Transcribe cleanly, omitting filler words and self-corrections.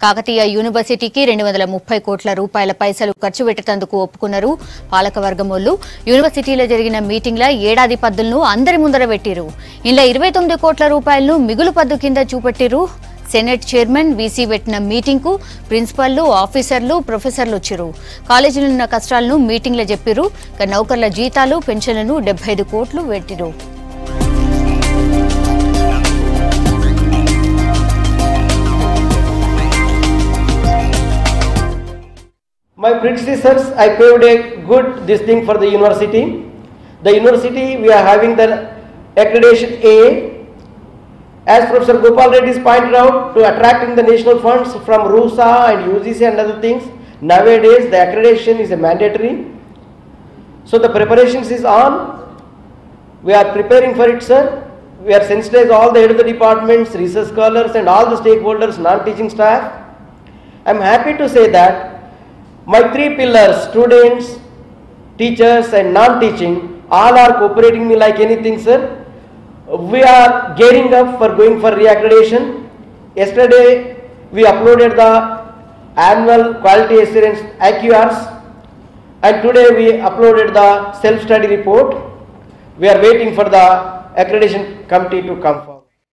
కాకతీయ యూనివర్సిటీకి 230 కోట్ల రూపాయల పైసలు ఖర్చు పెట్టేందుకు ఒప్పుకున్నారు పాలకవర్గమోళ్ళు. యూనివర్సిటీలో జరిగిన మీటింగ్ల ఏడాది పద్దులను అందరి ముందర పెట్టిరు. ఇలా 29 కోట్ల రూపాయలను మిగులు పద్దు కింద చూపెట్టిరు. సెనెట్ చైర్మన్ వీసీ పెట్టిన మీటింగ్ కు ప్రిన్సిపల్లు, ఆఫీసర్లు, ప్రొఫెసర్లు వచ్చారు. కాలేజీలో ఉన్న కష్టాలను మీటింగ్లో చెప్పిరు. నౌకర్ల జీతాలు, పెన్షన్లను 75 కోట్లు పెట్టిరు. My predecessors, I paved a good this thing for the university. The university, we are having the accreditation A. As Professor Gopal Reddy has pointed out, to attracting the national funds from RUSA and UGC and other things, nowadays the accreditation is a mandatory. So the preparations is on. We are preparing for it, sir. We are sensitized all the head of the departments, research scholars and all the stakeholders, non-teaching staff. I am happy to say that my three pillars, students, teachers and non-teaching, all are cooperating me like anything, sir. We are gearing up for going for reaccreditation. Yesterday we uploaded the annual quality assurance AQRs and today we uploaded the self-study report. We are waiting for the accreditation committee to come forward.